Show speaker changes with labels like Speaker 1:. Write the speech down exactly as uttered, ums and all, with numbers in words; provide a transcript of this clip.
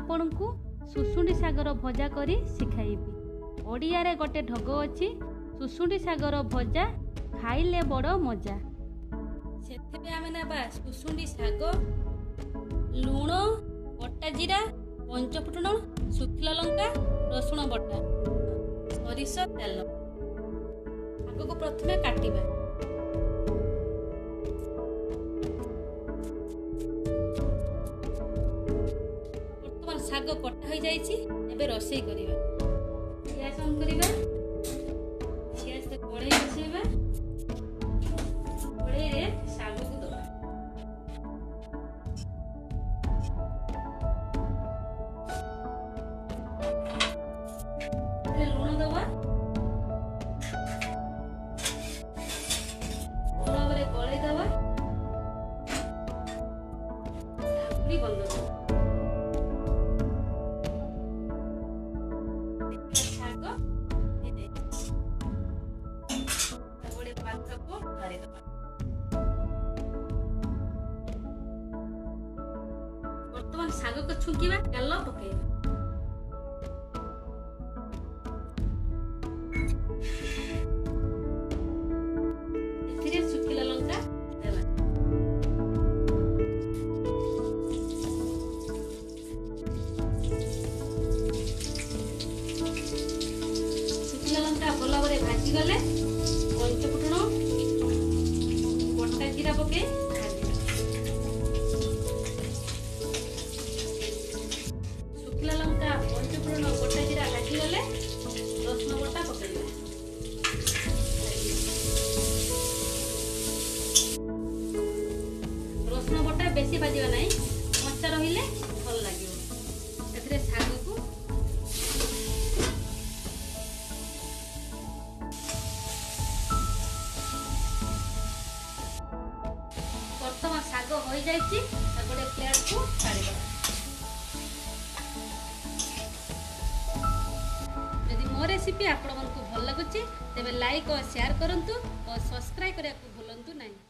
Speaker 1: आपनकु सुसुंडी सागर भजा करी सिखाइबी। ओडिया रे गोटे ढग अछि सुसुंडी सागर भजा खाइले बड़ मजा। सेथबे आमे नेबा सुसुंडी साग, लूण, बटा जीरा, पंचफुटण, सुखिला लंका, रसुण बटा, सरिष तेल। साग को प्रथमे काटिबा। वर्तमान साग कटा हो जाइछि। एबे रोसई करिबा। गैस ऑन करिबा। गैस ते कढ़ाई बसेबा। कढ़ाई रे साग को दबा। ते लूण दबा। लूण रे गळे दबा। ढाकनी बंद कर। वर्तमान साग को छुंकीबा। तेल पकेइबा। एथिरे सुखिला लंका देबा। सुखिला लंका भल भाबरे भाजी गले पंचफुटण, बटा जीरा पके भाजिबा। सुखिला लंका, पंचफुटण, बटा जीरा भाजी गले रसुण बटा पकेइबा। रसुण बटा बेसी भाजिबा नहीं, कच्चा रहिले भल लागिबो। एथिरे साग को वर्तमान साग हो जाइछि। गोटे प्लेट को काढिबा। यदि मो रेसिपी आपण को भल लागुछि तेबे लाइक और शेयर करंतु और सब्सक्राइब करिया को भूलंतु नहीं।